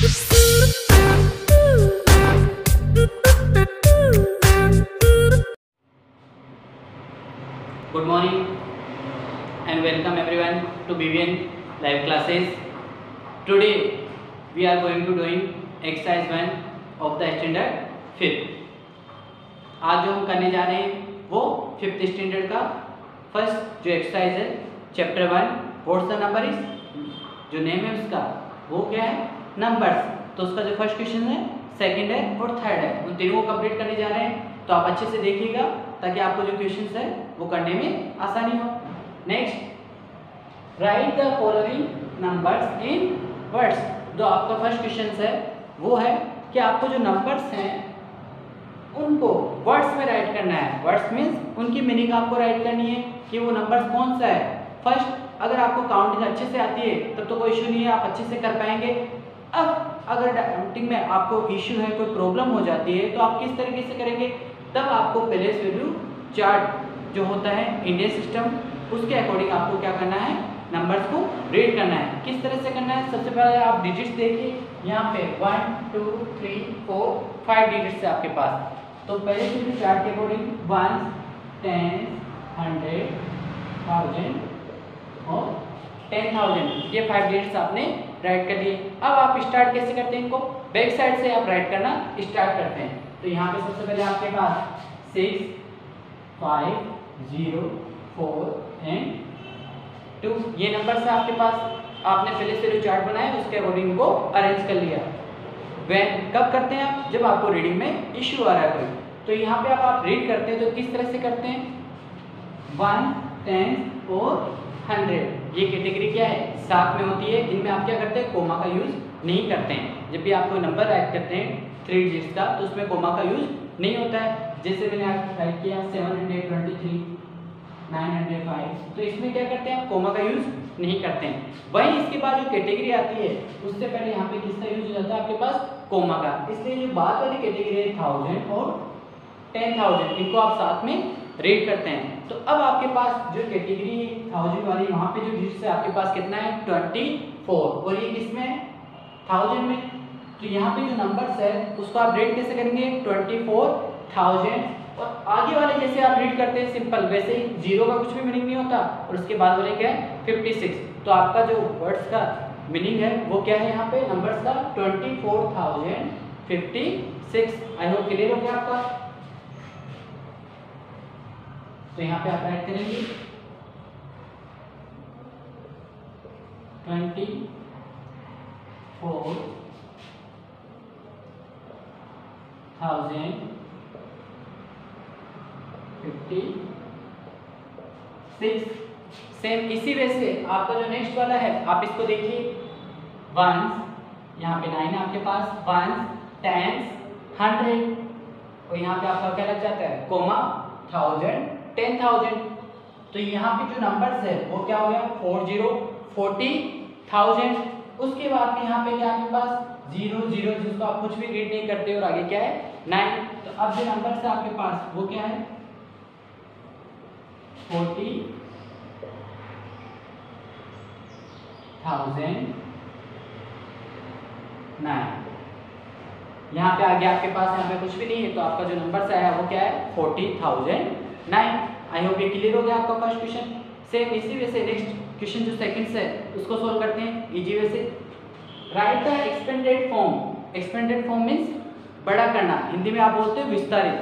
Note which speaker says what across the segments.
Speaker 1: Good morning and welcome everyone to BVN live classes. Today we are going to doing exercise 1 of the standard 5th. आज जो हम करने जा रहे हैं वो 5th स्टैंडर्ड का फर्स्ट जो एक्सरसाइज है chapter 1 what's the number is, जो नेम है उसका वो क्या है नंबर्स। तो उसका जो फर्स्ट क्वेश्चन है, सेकंड है और थर्ड है, उन तीनों को कंप्लीट करने जा रहे हैं। तो आप अच्छे से देखिएगा ताकि आपको जो क्वेश्चंस है वो करने में आसानी हो। Next, write the following numbers in words. जो आपका फर्स्ट क्वेश्चन है वो है कि आपको जो नंबर्स हैं उनको वर्ड्स में राइट करना है। वर्ड्स मीन्स उनकी मीनिंग आपको राइट करनी है कि वो नंबर्स कौन सा है। फर्स्ट, अगर आपको काउंटिंग अच्छे से आती है तब तो कोई इशू नहीं है, आप अच्छे से कर पाएंगे। अब अगर काउंटिंग में आपको इशू है, कोई प्रॉब्लम हो जाती है, तो आप किस तरीके से करेंगे, तब आपको प्लेस वैल्यू चार्ट जो होता है इंडियन सिस्टम, उसके अकॉर्डिंग आपको क्या करना है, नंबर्स को रीड करना है। किस तरह से करना है, सबसे पहले आप डिजिट्स देखिए, यहाँ पे 1 2 3 4 5 डिजिट्स है आपके पास। तो पहले वैल्यू चार्ट के अकॉर्डिंग 1 10 100 1000 और 10,000, ये 5 डिजिट्स आपने राइट कर लिए। अब आप स्टार्ट कैसे करते हैं, इनको बैक साइड से आप राइट करना स्टार्ट करते हैं। तो यहाँ पे सबसे पहले आपके पास 6 5 0 4 एंड 2 ये नंबर है आपके पास। आपने पहले से जो चार्ट बनाया उसके अकॉर्डिंग इनको अरेंज कर लिया। व्हेन कब करते हैं आप, जब आपको रीडिंग में इश्यू आ रहा है कोई। तो यहाँ पे आप रीड करते हैं तो किस तरह से करते हैं, 1 10 और 100, ये कैटेगरी क्या है, साथ में होती है। इनमें आप क्या करते हैं, कोमा का यूज नहीं करते हैं। जब भी आप कोई नंबर राइट करते हैं 3 डिजिट्स का, तो उसमें कोमा का यूज नहीं होता है। जैसे मैंने राइट किया 723 905, तो इसमें क्या करते हैं, आप कोमा का यूज नहीं करते हैं। वहीं इसके बाद जो कैटेगरी आती है उससे पहले यहाँ पे किसका यूज हो जाता है, आपके पास कोमा का। इसलिए जो बाद वाली कैटेगरी है 1000 और 10,000, इनको आप साथ में रीड करते हैं। तो अब आपके पास जो कैटेगरी 1000 वाली, वहाँ पे जो डिजिट्स है आपके पास कितना है 24, और ये किसमें है 1000 में। तो यहाँ पे जो नंबर्स है उसको आप रीड कैसे करेंगे, 24,000, और आगे वाले जैसे आप रीड करते हैं सिंपल, वैसे ही जीरो का कुछ भी मीनिंग नहीं होता, और उसके बाद वाले क्या है 56। तो आपका जो वर्ड्स का मीनिंग है वो क्या है, यहाँ पे नंबर्स का 24,056। आई होप क्लियर हो गया आपका। तो यहाँ पे आप राइट करेंगे 24,056। सेम इसी वजह से आपका जो नेक्स्ट वाला है, आप इसको देखिए 1 यहाँ पे 9 है आपके पास, 1 10 100, और यहाँ पे आपका क्या लग जाता है, कोमा 1000 10,000। तो यहाँ पे जो नंबर्स है वो क्या हो गया 40,000। उसके बाद में यहाँ पे क्या आपके पास 0 0, जिसको आप कुछ भी रीड नहीं करते, और आगे क्या है 9। तो अब जो नंबर्स है आपके पास वो क्या है 40,009। यहाँ पे आगे आपके पास यहाँ पे कुछ भी नहीं है, तो आपका जो नंबर आया है वो क्या है 40,009। आई होप ये क्लियर हो गया आपका फर्स्ट क्वेश्चन। सेम इसी वजह से नेक्स्ट क्वेश्चन जो सेकंड है उसको सॉल्व करते हैं इजी वे से। Write the expanded form. Expanded form means बड़ा करना, हिंदी में आप बोलते हो विस्तारित।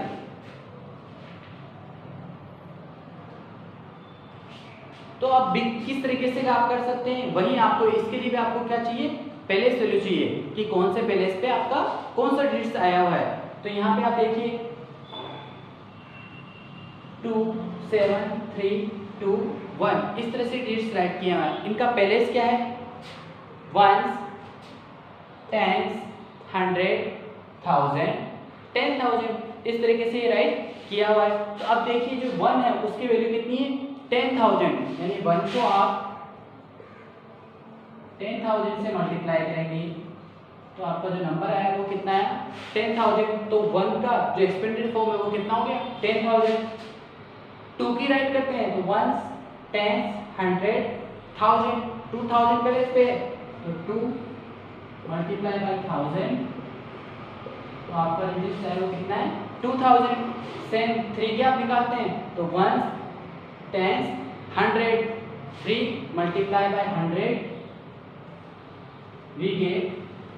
Speaker 1: तो आप किस तरीके से आप कर सकते हैं, वहीं आपको इसके लिए भी आपको क्या चाहिए, प्लेस वैल्यू चाहिए कि कौन से प्लेस पे आपका कौन सा डिजिट आया हुआ है। तो यहाँ पे आप देखिए 2 7 3 2 1, इस तरह से डिजिट्स राइट किया हुआ है। इनका प्लेस क्या है, 1 10 100 1000 10,000, इस तरीके से राइट किया हुआ है। तो अब देखिए जो 1 है उसकी वैल्यू कितनी है 10,000, यानी 1 को आप 10,000 से मल्टीप्लाई करेंगे तो आपका जो नंबर आया वो कितना है 10,000। तो 1 का जो एक्सपेंडेड फॉर्म है वो कितना हो गया 10,000। 2 की राइट करते हैं तो 1 10 100 1000, 2000 प्लेस पे है तो 2 मल्टीप्लाई बाई 1000, तो आपका डिजिट है वो कितना है 2000। सेम 3 के आप निकालते हैं तो 1 10 100, 3 मल्टीप्लाई बाई 100 वी गेट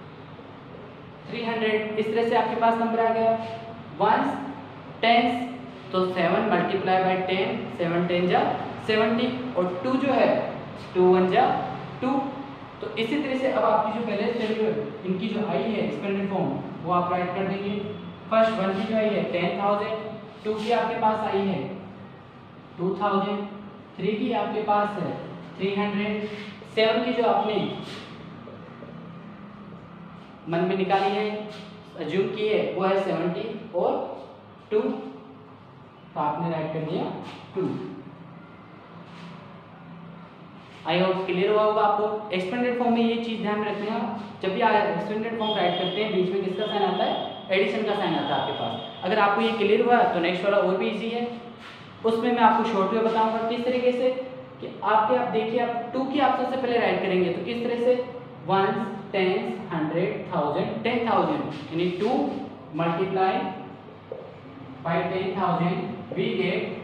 Speaker 1: 300। इस तरह से आपके पास नंबर आ गया 1 10 तो 7 मल्टीप्लाई बाई 10, 7 10 जा 70, और 2 जो है 2 1 जा 2। तो इसी तरह से अब आपकी जो पहले वैल्यू है इनकी जो आई है एक्सपेंडेड फॉर्म वो आप राइट कर देंगे। फर्स्ट 1 की जो आई है 10,000, 2 की आपके पास आई है 2000, 3 की आपके पास है 300, 7 की जो आपने मन में निकाली है अज्यूम की है वो है 70, और 2 तो आपने राइट कर दिया 2। आई होप क्लियर हुआ होगा आपको। एक्सपेंडेड फॉर्म में ये चीज ध्यान में रखना, जब भी आप एक्सपेंडेड फॉर्म राइट करते हैं बीच में किसका साइन आता है, एडिशन का साइन आता है आपके पास। अगर आपको ये क्लियर हुआ तो नेक्स्ट वाला और भी इजी है, उसमें मैं आपको शॉर्ट में बताऊंगा किस तरीके से कि आप देखिए आप 2 की आप सबसे पहले राइट करेंगे तो किस तरह से 1 10 100 1000 10,000 यानी 2 मल्टीप्लाई बाई 10,000 वी गेट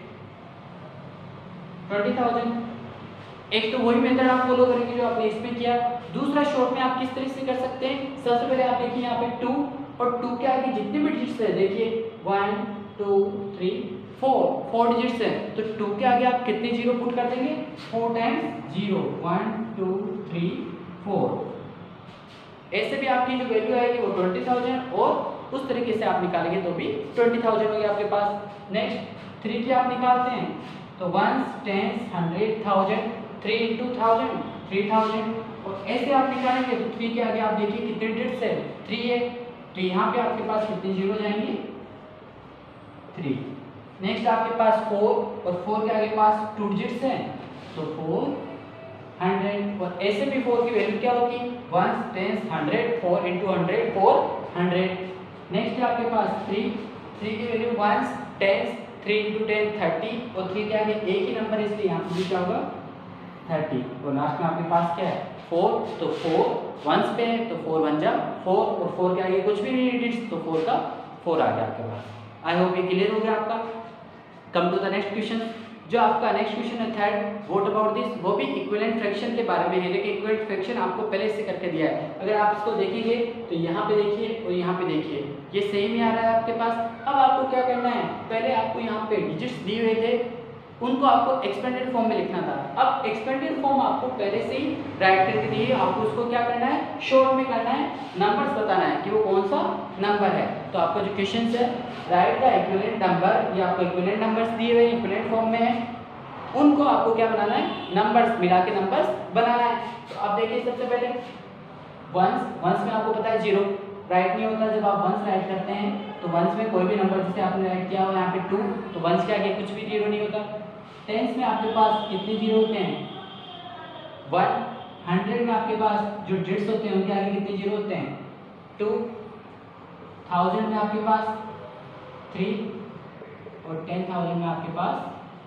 Speaker 1: 20,000। एक तो वही मेथड आप फॉलो करेंगे जो आपने इसमें किया। दूसरा शॉर्ट में आप किस तरीके से कर सकते हैं, सबसे पहले आप देखिए यहाँ पे 2 और 2 के आगे जितने भी डिजिट्स है देखिए 1 2 3 4 डिजिट्स है, तो 2 के आगे आप कितने जीरो पुट कर देंगे 4 टाइम्स 0 1 2 3 4। ऐसे भी आपकी जो वैल्यू आएगी वो 20,000, और उस तरीके से आप निकालेंगे तो भी 20,000 हो गया आपके पास। नेक्स्ट 3 की आप निकालते हैं तो 1 10 100 1000, 3 into 1000 3000, और ऐसे आप निकालेंगे तो 3 के आगे आप देखिए कितने डिजिट्स है 3 है, तो यहाँ पे आपके पास कितने जीरो जाएंगे 3। नेक्स्ट आपके पास 4 और 4 के आगे पास 2 डिजिट्स हैं तो 400, और ऐसे भी 4 की वैल्यू क्या होगी 1 10 100 4 into 100 400। नेक्स्ट आपके पास 3 की वैल्यू 1 10 3 into 10 30, और 3 के आगे एक ही नंबर है इसलिए यहाँ पे क्या होगा 30, और लास्ट में आपके पास क्या है 4, तो 4 1s पे है तो 4 1 जा 4, और 4 के आगे कुछ भी नहीं डिजिट्स तो 4 का 4 आ गया आपके पास। आई होप ये क्लियर हो गया आपका। Come to the next question. जो आपका नेक्स्ट क्वेश्चन है थर्ड, व्हाट अबाउट दिस, वो भी इक्विवेलेंट फ्रैक्शन के बारे में है, लेकिन इक्विवेलेंट फ्रैक्शन आपको पहले से करके दिया है। अगर आप इसको देखेंगे तो यहाँ पे देखिए और यहाँ पे देखिए ये सेम ही आ रहा है आपके पास। अब आपको क्या करना है, पहले आपको यहाँ पे डिजिट्स दिए हुए थे उनको आपको एक्सपेंडेड फॉर्म में लिखना था। अब एक्सपेंडेड फॉर्म आपको पहले से ही राइट करके दिए, आपको उसको क्या करना है शॉर्ट में करना है, नंबर्स बताना है कि वो कौन सा नंबर है। तो आपका जो क्वेश्चन है राइट द इक्विवेलेंट नंबर, ये आपको इक्विवेलेंट नंबर्स दिए हुए इक्विवेलेंट फॉर्म में है, उनको आपको क्या बनाना है नंबर्स मिला के नंबर्स बनाना है। तो आप देखिए सबसे पहले वंस में आपको पता है 0 राइट नहीं होता, जब आप वंस राइट करते हैं तो वंस में कोई भी नंबर जैसे आपने राइट किया हो यहाँ पे 2 तो वंस के आगे कुछ भी 0 नहीं होता। टेंस में आपके पास कितने जीरो होते हैं 1, 100 में आपके पास जो डिजिट्स होते हैं उनके आगे कितने जीरो होते हैं 2, 1000 में आपके पास 3, और 10,000 में आपके पास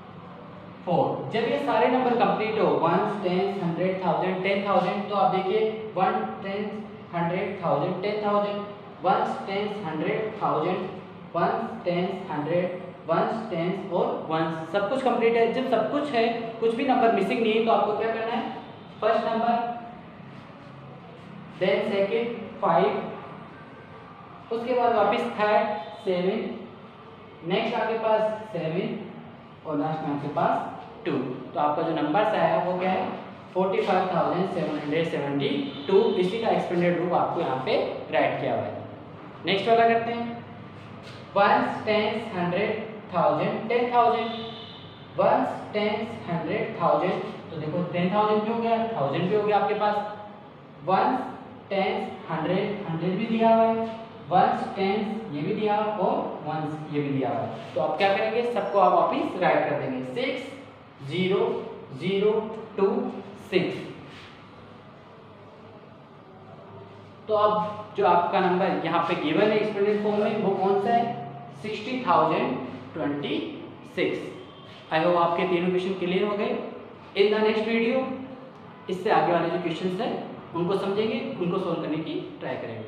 Speaker 1: 4। जब ये सारे नंबर कंप्लीट हो 1 10 100 1000 10,000 तो आप देखिए 1 10 100 1000 10,000 1 10 100 1000 1 10 100 1 10 और 1 सब कुछ कंप्लीट है। जब सब कुछ है कुछ भी नंबर मिसिंग नहीं है तो आपको क्या करना है फर्स्ट नंबर देन सेकंड 5, उसके बाद वापस थर्ड 7, नेक्स्ट आपके पास 7 और लास्ट में आपके पास 2। तो आपका जो नंबर आया वो क्या है 45,772। इसी का एक्सपेंडेड रूप आपको यहाँ पे राइट किया हुआ है। नेक्स्ट वाला करते हैं 1 10 100 1000 10,000 1 10 100 1000, तो देखो 10,000 भी हो गया 1000 भी हो गया आपके पास। 1 10 100 100 भी दिया हुआ है, 1 10 ये भी दिया और 1 ये भी दिया हुआ है। तो आप क्या करेंगे सबको आप वापिस राइट कर देंगे 6 0 0 2 6। तो अब जो आपका नंबर यहाँ पे गिवन है एक्सपेंडेड फॉर्म में वो कौन सा है 60,026। आई होप आपके तीनों क्वेश्चन क्लियर हो गए। इन द नेक्स्ट वीडियो इससे आगे वाले जो क्वेश्चंस है उनको समझेंगे, उनको सोल्व करने की ट्राई करेंगे।